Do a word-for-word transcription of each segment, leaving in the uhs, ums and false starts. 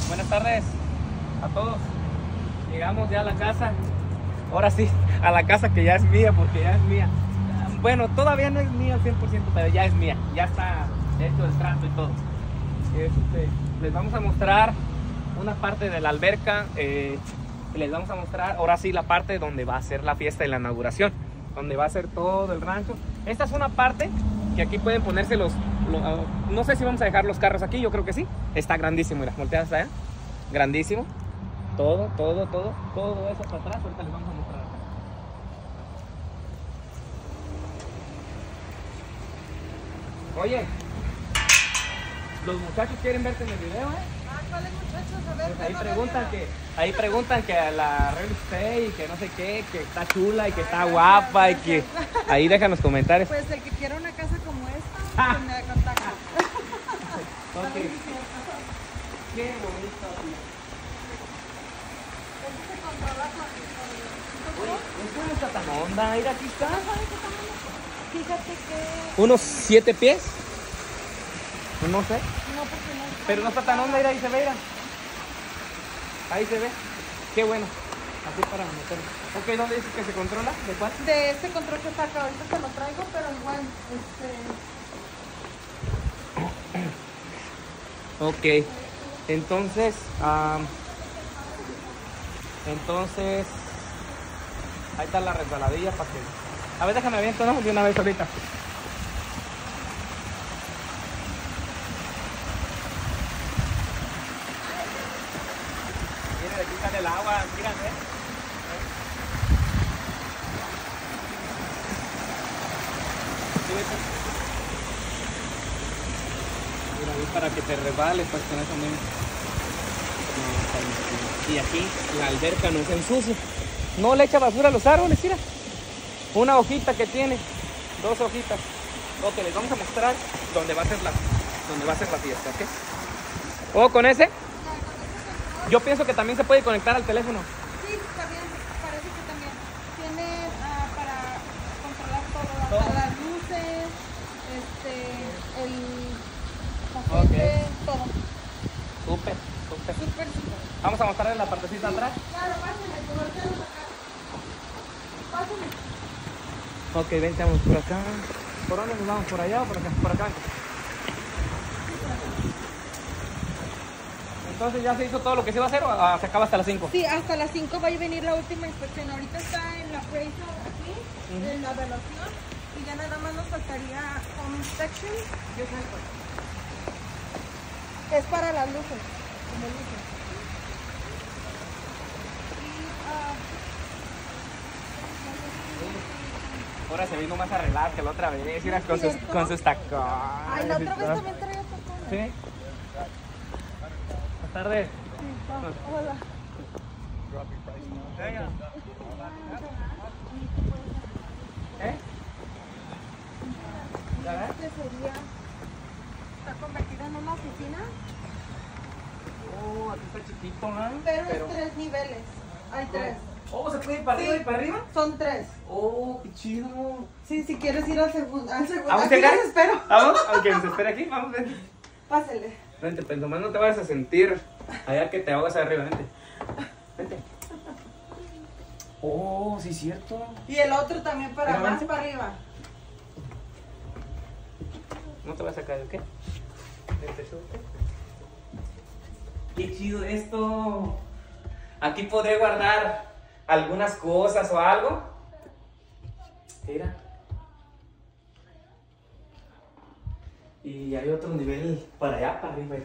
Buenas tardes a todos. Llegamos ya a la casa. Ahora sí, a la casa que ya es mía, porque ya es mía. Bueno, todavía no es mía al cien por ciento, pero ya es mía. Ya está hecho el trato y todo. Este, les vamos a mostrar una parte de la alberca. Eh, les vamos a mostrar ahora sí la parte donde va a ser la fiesta y la inauguración, donde va a ser todo el rancho. Esta es una parte que aquí pueden ponerse los, los uh, no sé si vamos a dejar los carros aquí, yo creo que sí. Está grandísimo, mira, voltea hasta allá. Grandísimo. Todo, todo, todo, todo eso para atrás. Ahorita les vamos a mostrar. Oye, los muchachos quieren verte en el video, ¿eh? Ah, ¿cuáles muchachos? A ver, Pues ahí no preguntan había- que, ahí preguntan que a la real estate y que no sé qué, que está chula y que está guapa y que ahí dejan los comentarios. Pues el que quiera una casa como esta, Ah. que me contacta. Ok. Qué bonito. Eso se controla con- Oye, con- esto no está tan onda, mira, aquí está. Fíjate que... ¿Unos siete pies? No sé. No, porque no... Pero no está tan onda, mira, ahí se ve, mira. Ahí se ve. Qué bueno. Así para meterlo. Ok, ¿dónde dices que se controla? ¿De cuál? De este control que está acá, ahorita te lo traigo, pero igual, este... Ok. Entonces, um, entonces, ahí está la resbaladilla para que... A ver, déjame aviento, ¿no? De una vez ahorita. Mira, de aquí sale el agua, mírame. Mira, ahí para que te resbales, pues con eso mismo. Y aquí la alberca no se ensucia. No le echa basura a los árboles, mira. Una hojita que tiene, dos hojitas. Ok, les vamos a mostrar dónde va a ser la, dónde va a ser la fiesta, ¿ok? ¿O con ese? Yo pienso que también se puede conectar al teléfono. Sí, está bien, parece que también. Tiene ah, para controlar todo, Todo. hasta las luces, este, el paquete, todo. Súper, súper. Súper, súper. Vamos a mostrarles la partecita atrás. Claro, pásenle, que volteamos acá. Pásenle. Ok, vente, vamos por acá. ¿Por dónde nos vamos? ¿Por allá o por acá? Por acá. Entonces ya se hizo todo lo que se iba a hacer o ah, se acaba hasta las cinco. Sí, hasta las cinco va a venir la última inspección. Ahorita está en la appraisal aquí, Ujú. en la evaluación, y ya nada más nos faltaría home inspection. ¿Qué es esto? Es para las luces, como luces. Y, ah, Ahora se vino más arreglada que la otra vez. Mira, con sus, ¿Cierto? con sus tacones. ay, la otra y vez todo. también traía tacones. Sí. Buenas tardes. Sí, no, hola. ¿Eh? ¿Ya ves? Este sería, está convertida en una oficina, Oh, aquí está chiquito, ¿no? pero, es tres niveles. Hay tres. Oh, ¿se puede ir para Sí. arriba y para arriba? Son tres. Oh, qué chido. Sí, si quieres ir al segundo. Al segundo. ¿Vamos a Aquí llegar? los espero. ¿Vamos? Aunque nos espere aquí, vamos, vente. Pásele. Vente, pues nomás no te vayas a sentir allá que te ahogas allá arriba, vente. Vente. Oh, sí es cierto. Y el otro también para Mira, más vente. para arriba. No te vas a caer, ¿ok? Vente, súbete. Qué chido esto. Aquí podré guardar algunas cosas o algo. Mira. Y hay otro nivel para allá, para arriba.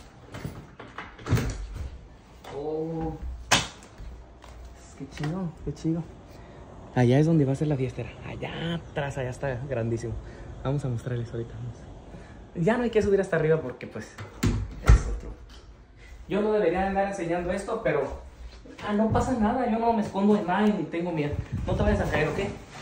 Oh. Qué chido, qué chido. Allá es donde va a ser la fiesta. Allá atrás, allá está grandísimo. Vamos a mostrarles ahorita. Vamos. Ya no hay que subir hasta arriba porque pues es otro. Yo no debería andar enseñando esto, pero ah, no pasa nada. Yo no me escondo de nada ni tengo miedo. No te vayas a caer, ¿ok?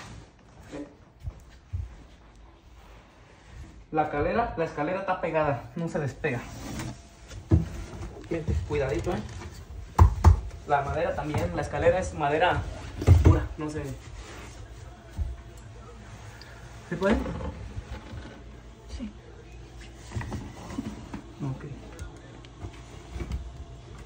La escalera, la escalera está pegada, no se despega. Vente, cuidadito, ¿eh? La madera también, la escalera es madera pura, no se... ¿Se puede? Sí. Ok.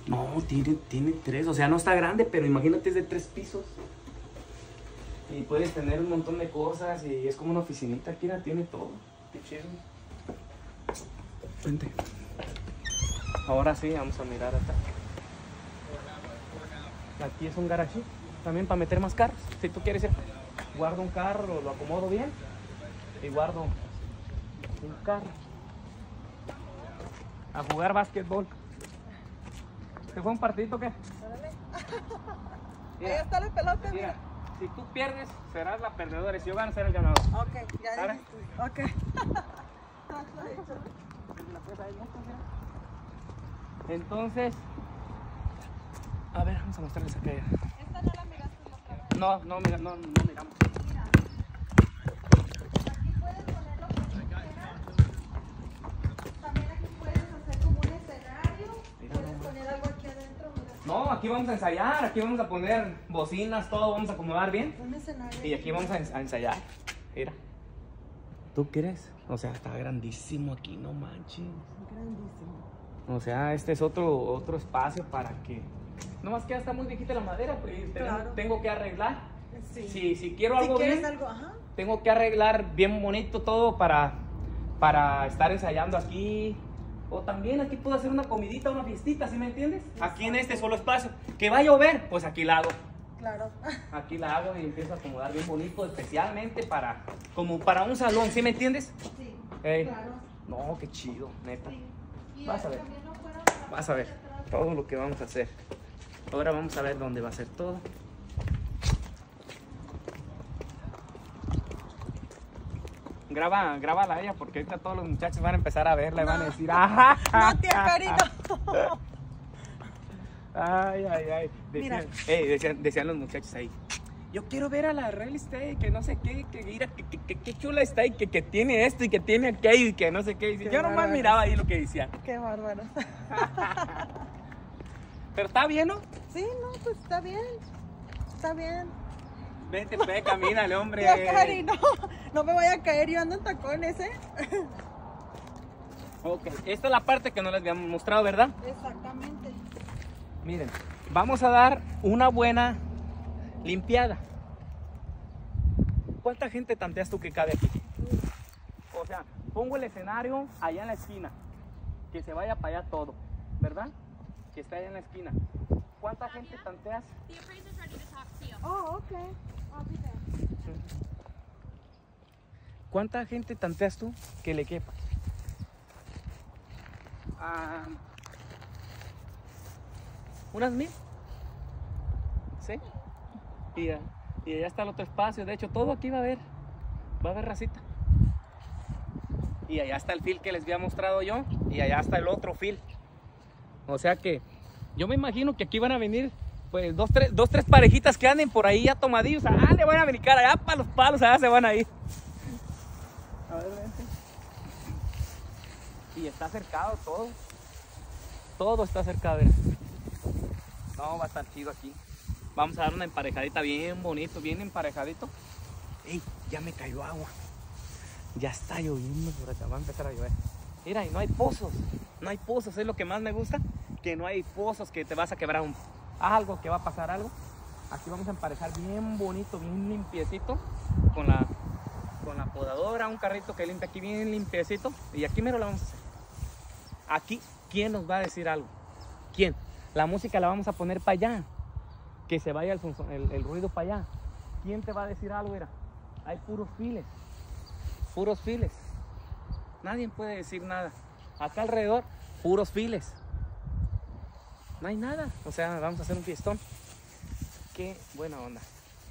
No, tiene, tiene tres, o sea, no está grande, pero imagínate, es de tres pisos. Y puedes tener un montón de cosas y es como una oficinita, aquí la tiene todo. Qué chido. Vente. Ahora sí, vamos a mirar acá. Aquí es un garage, también para meter más carros. Si tú quieres, guardo un carro, lo acomodo bien y guardo un carro. A jugar básquetbol. ¿Se fue un partidito o qué? Ahí está la pelota, mira. Si tú pierdes, serás la perdedora y si yo gano, seré el ganador. Ok, ya ¿sabes? dijiste. Ok. Entonces, a ver, vamos a mostrarles acá. Esta no la miraste la otra vez. No, no, mira, no, no miramos. Mira. Aquí puedes poner lo que tú quieras. También aquí puedes hacer como un escenario. Puedes poner algo aquí adentro, mira. No, aquí vamos a ensayar, aquí vamos a poner bocinas, todo, vamos a acomodar bien. Un escenario. Y aquí vamos a, ens- a ensayar. Mira. ¿Tú crees? O sea, está grandísimo aquí, no manches. Grandísimo. O sea, este es otro, otro espacio para que... No más que ya está muy viejita la madera, pues tengo, Claro. tengo que arreglar. Sí. Si, si quiero Si algo quieres bien, algo, ajá. tengo que arreglar bien bonito todo para, para estar ensayando aquí. O también aquí puedo hacer una comidita, una fiestita, ¿sí me entiendes? Aquí en este solo espacio. Que va a llover, pues aquí la hago. Claro. Aquí la hago y empiezo a acomodar bien bonito, especialmente para, como para un salón, ¿sí me entiendes? Sí. Ey. Claro. No, qué chido, neta. Sí. Y Vas a ver. también no fuera para Vas a ver todo lo que vamos a hacer. Ahora vamos a ver dónde va a ser todo. Graba, grábala a ella porque ahorita todos los muchachos van a empezar a verla y van a decir, ¡ajá! No, tía Cari, no. Ay, ay, ay. Mira. Decían, ey, decían, decían los muchachos ahí. Yo quiero ver a la real estate, que no sé qué, que mira, que, que, que, que chula está y que, que tiene esto y que tiene aquello y que no sé qué. Y Qué yo nomás bárbaro. miraba ahí lo que decían. Qué bárbaro. Pero está bien, ¿no? Sí, no, pues está bien. Está bien. Vente, ve, camínale, hombre. Tía Cari, no. No me voy a caer, yo ando en tacones, ¿eh? Ok, esta es la parte que no les habíamos mostrado, ¿verdad? Exactamente. Miren, vamos a dar una buena limpiada. ¿Cuánta gente tanteas tú que cabe aquí? O sea, pongo el escenario allá en la esquina, que se vaya para allá todo, ¿verdad? Que está allá en la esquina. ¿Cuánta gente tanteas? The appraiser's ready to talk to you. Oh, okay. I'll be there. ¿Cuánta gente tanteas tú que le quepa? Ah, ¿unas mil? ¿Sí? Y, ya- y allá está el otro espacio. De hecho, todo aquí va a haber. Va a haber racita. Y allá está el fil que les había mostrado yo. Y allá está el otro fil. O sea que yo me imagino que aquí van a venir pues dos, tres, dos, tres parejitas que anden por ahí ya tomadillos. Ah, le van a brincar allá para los palos, allá se van a ir. A ver, vente. Y está cercado todo. Todo está cercado. Mira. No, va a estar chido aquí. Vamos a dar una emparejadita bien bonito, bien emparejadito. ¡Ey! Ya me cayó agua. Ya está lloviendo por acá, va a empezar a llover. Mira, y no hay pozos. No hay pozos, es lo que más me gusta. Que no hay pozos, que te vas a quebrar un, algo, que va a pasar algo. Aquí vamos a emparejar bien bonito, bien limpiecito. Con la, con la podadora, un carrito que limpia aquí bien limpiecito. Y aquí mero la vamos a hacer. Aquí, ¿quién nos va a decir algo? ¿Quién? La música la vamos a poner para allá. Que se vaya el, funso- el, el ruido para allá. ¿Quién te va a decir algo? Mira, hay puros files. Puros files. Nadie puede decir nada. Acá alrededor, puros files. No hay nada. O sea, vamos a hacer un fiestón. Qué buena onda.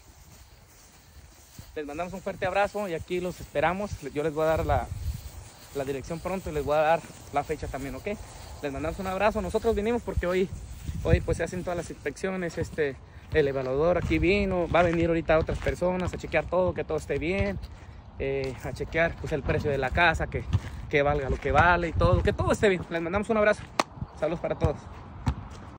Les mandamos un fuerte abrazo y aquí los esperamos. Yo les voy a dar la, la dirección pronto y les voy a dar la fecha también, ¿ok? Les mandamos un abrazo. Nosotros vinimos porque hoy, hoy pues se hacen todas las inspecciones. Este, el evaluador aquí vino. Va a venir ahorita otras personas a chequear todo, que todo esté bien. Eh, a chequear pues el precio de la casa, que, que valga lo que vale y todo, que todo esté bien. Les mandamos un abrazo. Saludos para todos.